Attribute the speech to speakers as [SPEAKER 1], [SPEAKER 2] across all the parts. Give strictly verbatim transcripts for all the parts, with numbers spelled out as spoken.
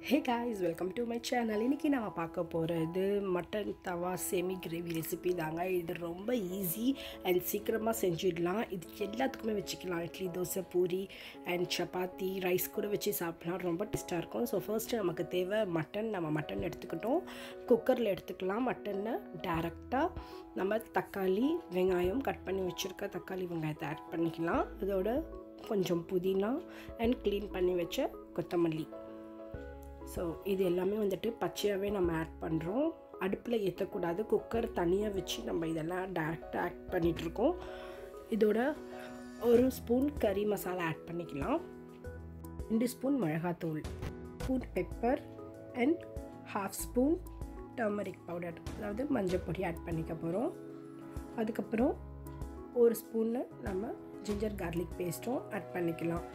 [SPEAKER 1] Hey guys, welcome to my channel. இன்னைக்கு நாம பார்க்க போறது மட்டன் தவா செமி கிரேவி ரெசிபி தாங்க. இது ரொம்ப ஈஸி அண்ட் சீக்கிரமா செஞ்சிடலாம். இது எல்லாத்துக்குமே வெச்சுக்கலாம். இட்லி, தோசை, பூரி அண்ட் சப்பாத்தி, ரைஸ் கூட வெச்சு சாப்பிடலாம். ரொம்ப டேஸ்டா இருக்கும். ஸோ ஃபர்ஸ்ட் நமக்கு தேவை மட்டன். நம்ம மட்டன் எடுத்துக்கிட்டோம். குக்கரில் எடுத்துக்கலாம். மட்டனை டைரெக்டாக நம்ம தக்காளி, வெங்காயம் கட் பண்ணி வச்சுருக்க தக்காளி வெங்காயத்தை ஆட் பண்ணிக்கலாம். அதோட கொஞ்சம் புதினா அண்ட் க்ளீன் பண்ணி வச்ச கொத்தமல்லி. ஸோ இது எல்லாமே வந்துட்டு பச்சையாகவே நம்ம ஆட் பண்ணுறோம். அடுப்பில் ஏற்றக்கூடாது. குக்கர் தனியாக வச்சு நம்ம இதெல்லாம் டேரெக்டாக ஆட் பண்ணிகிட்ருக்கோம். இதோட ஒரு ஸ்பூன் கறி மசாலா ஆட் பண்ணிக்கலாம். ரெண்டு ஸ்பூன் மிளகாத்தூள், spoon pepper and half spoon turmeric powder, அதாவது மஞ்சள் பொடி ஆட் பண்ணிக்க போகிறோம். அதுக்கப்புறம் ஒரு ஸ்பூன்னு நம்ம ஜிஞ்சர் கார்லிக் பேஸ்ட்டும் ஆட் பண்ணிக்கலாம்.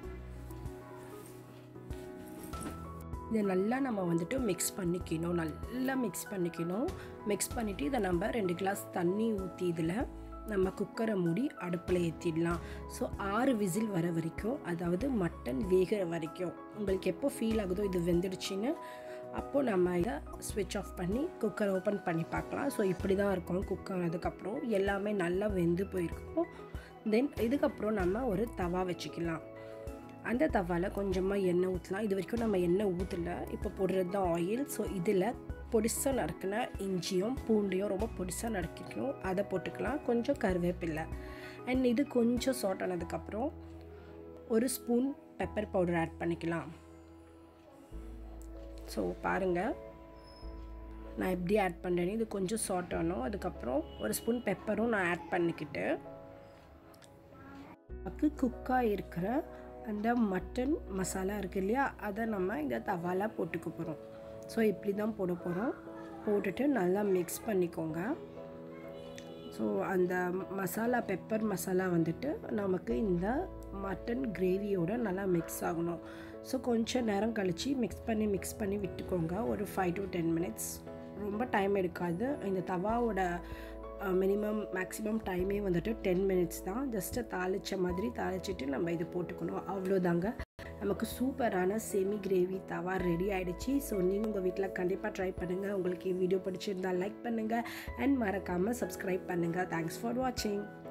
[SPEAKER 1] இதை நல்லா நம்ம வந்துட்டு மிக்ஸ் பண்ணிக்கணும். நல்லா மிக்ஸ் பண்ணிக்கணும். மிக்ஸ் பண்ணிவிட்டு இதை நம்ம ரெண்டு கிளாஸ் தண்ணி ஊற்றி இதில் நம்ம குக்கரை மூடி அடுப்பில் ஏற்றிடலாம். ஸோ ஆறு விசில் வர வரைக்கும், அதாவது மட்டன் வேகிற வரைக்கும் உங்களுக்கு எப்போ ஃபீல் ஆகுதோ இது வெந்துடுச்சின்னு, அப்போது நம்ம இதை ஸ்விட்ச் ஆஃப் பண்ணி குக்கரை ஓப்பன் பண்ணி பார்க்கலாம். ஸோ இப்படி தான் இருக்கும் குக்கர். அதுக்கப்புறம் எல்லாமே நல்லா வெந்து போயிருக்கும். தென் இதுக்கப்புறம் நம்ம ஒரு தவா வச்சுக்கலாம். அந்த தவாவில் கொஞ்சமாக எண்ணெய் ஊற்றலாம். இது வரைக்கும் நம்ம எண்ணெய் ஊற்றலை, இப்போ போடுறது தான் ஆயில். ஸோ இதில் பொடிசாக நறுக்கின இஞ்சியும் பூண்டையும் ரொம்ப பொடிசாக நறுக்கிக்கணும், அதை போட்டுக்கலாம். கொஞ்சம் கருவேப்பில்லை அண்ட் இது கொஞ்சம் சாட் ஆனதுக்கப்புறம் ஒரு ஸ்பூன் பெப்பர் பவுடர் ஆட் பண்ணிக்கலாம். ஸோ பாருங்கள் நான் எப்படி ஆட் பண்ணுறேன்னு. இது கொஞ்சம் சாட் ஆகணும். அதுக்கப்புறம் ஒரு ஸ்பூன் பெப்பரும் நான் ஆட் பண்ணிக்கிட்டு நமக்கு குக்காக இருக்கிற அந்த மட்டன் மசாலா இருக்குது இல்லையா, அதை நம்ம இந்த தவாவில் போட்டுக்க போகிறோம். ஸோ இப்படி தான் போட போகிறோம். போட்டுட்டு நல்லா மிக்ஸ் பண்ணிக்கோங்க. ஸோ அந்த மசாலா, பெப்பர் மசாலா வந்துட்டு நமக்கு இந்த மட்டன் கிரேவியோடு நல்லா மிக்ஸ் ஆகணும். ஸோ கொஞ்சம் நேரம் கழித்து மிக்ஸ் பண்ணி மிக்ஸ் பண்ணி விட்டுக்கோங்க. ஒரு ஃபைவ் டு டென் மினிட்ஸ், ரொம்ப டைம் எடுக்காது. இந்த தவாவோட மினிமம் மேக்ஸிமம் டைமே வந்துட்டு டென் மினிட்ஸ் தான். ஜஸ்ட்டு தாளித்த மாதிரி தாளிச்சிட்டு நம்ம இது போட்டுக்கணும். அவ்வளோதாங்க, நமக்கு சூப்பரான செமி கிரேவி தவா ரெடி ஆகிடுச்சு. ஸோ நீங்கள் உங்கள் வீட்டில் கண்டிப்பாக ட்ரை பண்ணுங்கள். உங்களுக்கு வீடியோ பிடிச்சிருந்தால் லைக் பண்ணுங்கள் அண்ட் மறக்காமல் சப்ஸ்கிரைப் பண்ணுங்கள். தேங்க்ஸ் ஃபார் வாட்சிங்.